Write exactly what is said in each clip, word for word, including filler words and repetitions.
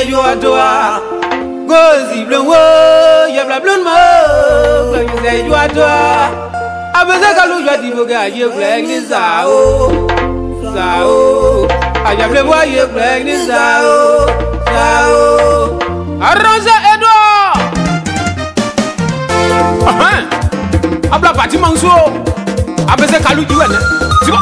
yo atoa gozi blongo ya bla blon mo yo se yo atoa abeze kalu yo di boga ye blek ni sao sao aya ble boy ye blek ni sao sao arroza edo aha abla parti manso abeze kalu di wena sibo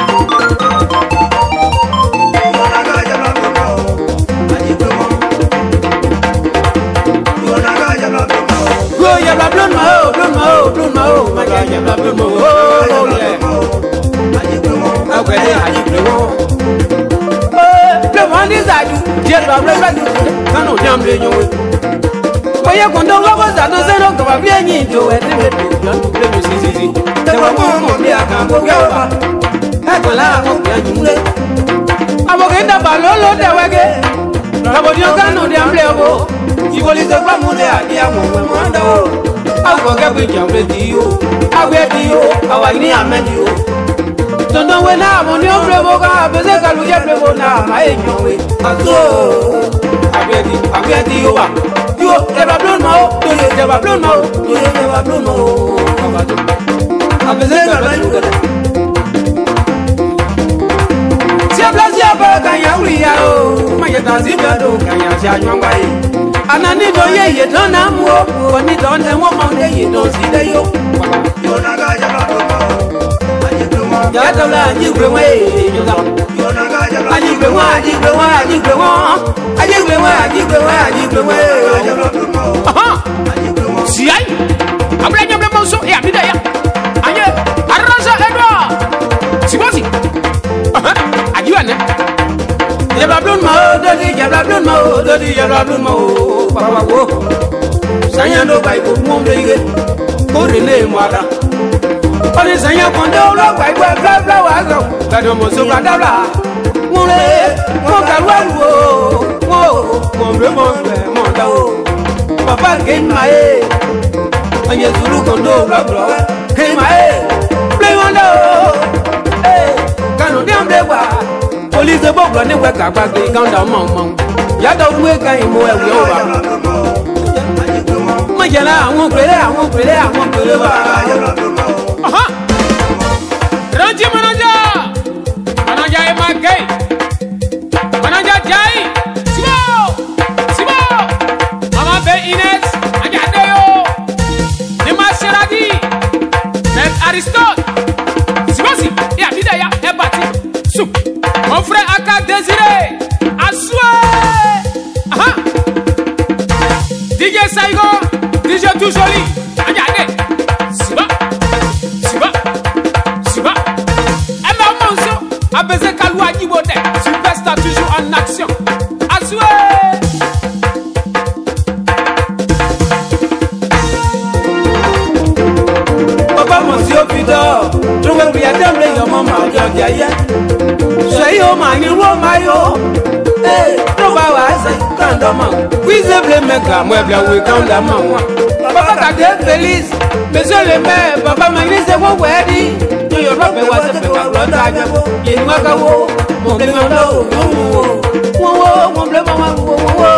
ya bla blon mo blon mo blon mo ma ya ya bla blon mo oh le awe le ayi blon eh blon mo ni zaju je bla blon bla ni kan o jam le nyowe oye kondo logo za no se no ko ba bia yin jo e te be yo tu blon si si si te wa mo mo bia kan bo ga ba e ko la mo bia nyule abo ke nda ba lo lo te wa ke abo dio kan no de amble bo Iboli se pa mule adi amo we manda o awo ke bi jambe di o awe di o awa ni amedi o tondo we na mo ni o brebo ka beze kalu je brebo na ma e nyowe aso awe di awe di o wa yo e ba blon ma o to ye je ba blon ma o to ye je ba blon ma o baba to abeze kalu ga si ablazi aba kan ya uri ya o ma ye ta si be do kan ya sha nyongwa yi anani do ye ye don amu o ni don de won mo de ye don si de yo yo na ga ja ba ko aji gbe mo ya do la aji gbe mo e yo da yo na ga ja ba aji gbe mo aji gbe mo aji gbe mo aji gbe mo aji gbe mo aji gbe mo aha aji gbe mo si ai abla nya ble mo so e abi da ya anye arroza edo sibosi aha aji wane ya bla blon ma do di ya bla blon ma do di ya bla blon ma papa wo sanya no bai ko mo mbe ko rele mo ada oni sanya kondo lo bai ko bla bla wa go ka do mo so ka da bla mo le mo ka wa wo mo mo mbe mo mbe mo da wo papa ke ma e anya zulu kondo bla bla ke ma e play wonder eh kanu de mbe wa police bo bla ni we ka gba ke kan da mo mo ya do we kan imo e we o ba ma jela àwọn pere àwọn pere àwọn pere ba aha ranji manager manager e magay manager jai sibo sibo mama be ines aja deyo ni maseradi met aristote sibo si ya bida ya e bati su mon frère aka désiré aswe aha D J Saigo D J tout joli regardez siba siba siba et ma monso a besoin qu'à loi qui bonne superstar toujours en action aswe papa monsieur Pidor trouve que y a des blés dans maman dia dia soy yo mani ro mayo eh no ba wa sai kan do ma wize ble meka mo bla we kan da ma wa papa ka de feliz monsieur le maire papa mani se wo wedi to yo ro be wa se pe ka ro ta ja ye ma ka wo mo ble mo do wo wo wo mo ble mo wo wo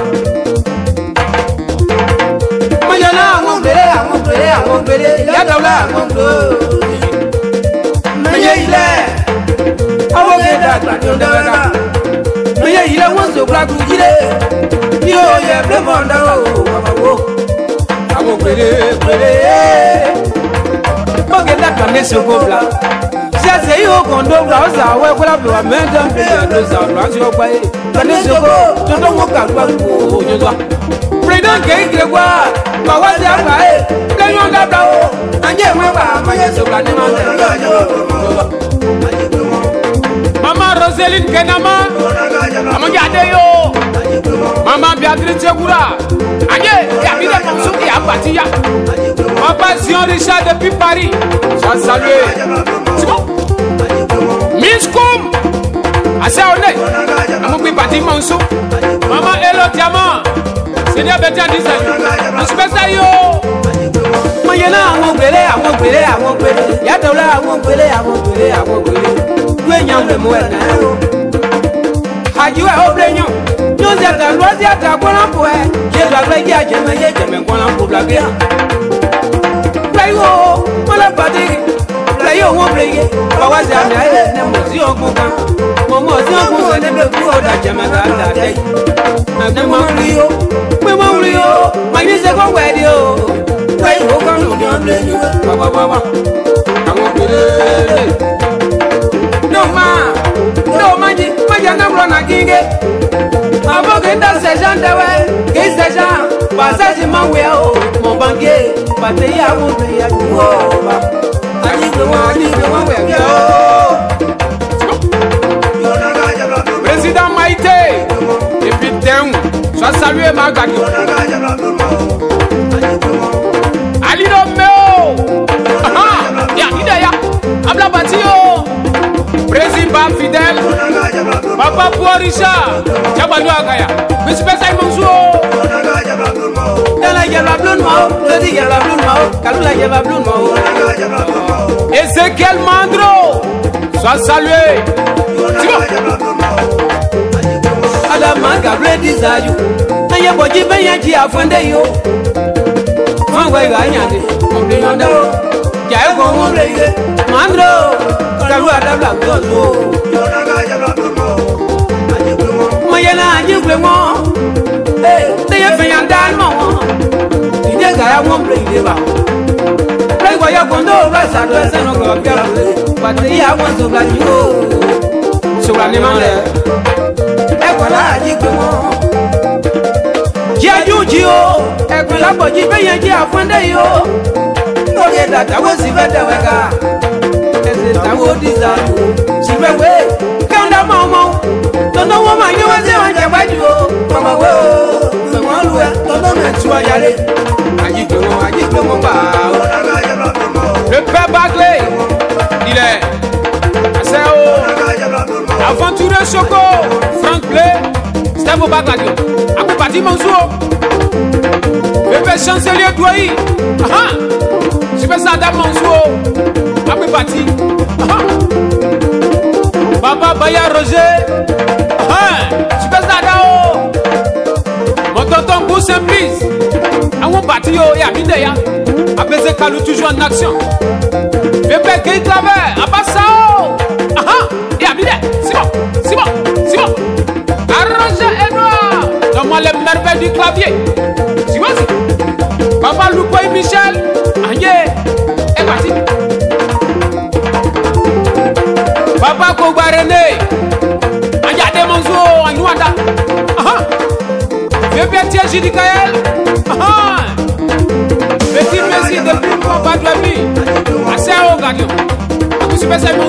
ma ya na mo ble mo ble mo ble ya da la mo do me ye ile awo ke da gba do da ga Oye ile won so gba ku jire yo ye ble mo nda o baba wo awo pere pere o ke da kan ne so go bla se se yo kondo bla o sa we kula be wa me dan be do sa bla si o gba e kan ne so go to do mo ka gba o yo so president ke ire kwa ba wa se agba e le yo nda bla o anje we ba ma ye so bla ni ma se yo Mama Roseline Kenama Amongi Adeyo Mama Beatrice Gura Anye ya bide monsu ya batiya Papa Zion Richard depuis Paris Jean salué C'est bon Minskum Ase one Amongi bati monsu Mama Elo Diamant Seigneur Betian Dizel Espesa yo Mayena awon gbere awon gbere awon gbere Ya dola awon gbere awon gbere awon gbere we nyam le mo e na o hajiwe oblenyo nyoze ta lozi Play ya jeme ye jeme kwana kubla gya. Play wo, mala pati. Play yo won play ye. Bawazi amya ye ne mozi okuka. Momo zi okuka ne be ku oda jeme ga da dai. Na mo riyo, me mo riyo. Ma ni se ko wedi o. Play wo kan no don play you. Wa wa wa wa. Àwọn pele. No ma. No ma ji, ma ja na bro na kinge. Avant que dans ces gens de ouais, que ces gens, passage man we o, mon banquier, pas te ya mon te ya tu o. Ani que moi, ani que moi we yo. Président Maïté, depuis Téon, sois salué ma gagne. Ali Romeo, ah, ya idea, habla batio. Président fidèle, Papa Pouarisha, Jabanu Agaya, Monsieur Pessay Monzo. Dans la gueule à bleu noir, je dis gueule à bleu noir, Kalou la gueule à bleu noir. Ezekiel Mandro, sois salué. C'est bon. Adama Gabriel Dizayou, Naya Boji Benyaji Afwendeyo. Mangway Ganyande, Montpellier, Jago Montleye, Mandro. Kalou Adama Gozo. Mayana Yuglemo, eh, they have been done more. You just got a one play liver. Play for your condo, rest at the center of your but they have one to let you. So I never Equala Yuglemo. Jaju Gio, Equala Boji Bayan Fuendeyo. No, get that I was even the Wega. I would desire. She went away. Count a mama. Don't know what my new was there. I do. Mama, well, the one who has done it to a yard. I give you one. I give you one. Le père Bagley, il est. C'est au. Aventureux Choco, Frank Blay, Steve Bagley. A peu parti mon sourd. Le père chancelier Douai. Ah, je fais ça dans mon sourd. A peu parti. Papa Baya Roger, ah, tu fais ça là-haut. Mon tonton Bousse Mise, à mon bâtiment, il y a Midea, à baiser Kalou toujours en action. Bébé qui travaille, à Bassao, ah, il y a Midea, c'est bon, c'est bon, c'est bon. Arrangé et noir, donne-moi les merveilles du clavier. Tu vois, Papa Loupoy Michel, Agnès, est parti. Papa Koubarene, Anya Monzo, Anuanda, aha, bébé Tia Jidikael, aha, petit Messi depuis Papa de la vie, assez au gagnant, à tout ce que c'est mon